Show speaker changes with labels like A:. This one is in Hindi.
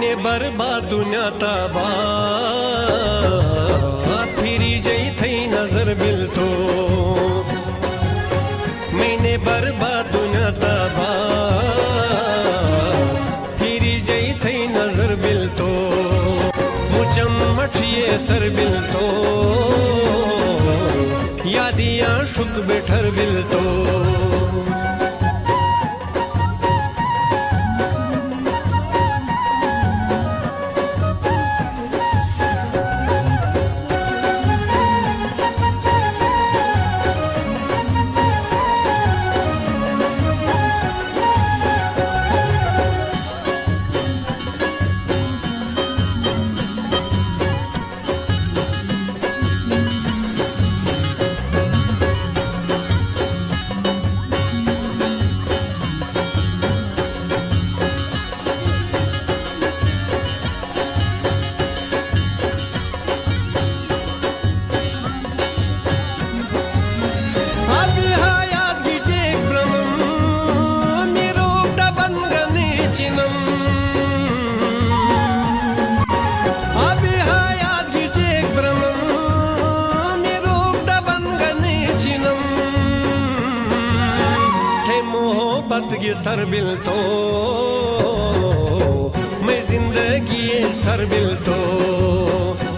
A: मैंने बर्बाद दुनिया तबा फिरी जई थई नजर बिल तो मैंने बर्बाद दुनिया तबा फिरी जई थई नजर बिल तो मुझम मठिए सर बिल तो यादियां शुक बेठर बिल तो ये सर बिल तो मैं जिंदगी सर बिल तो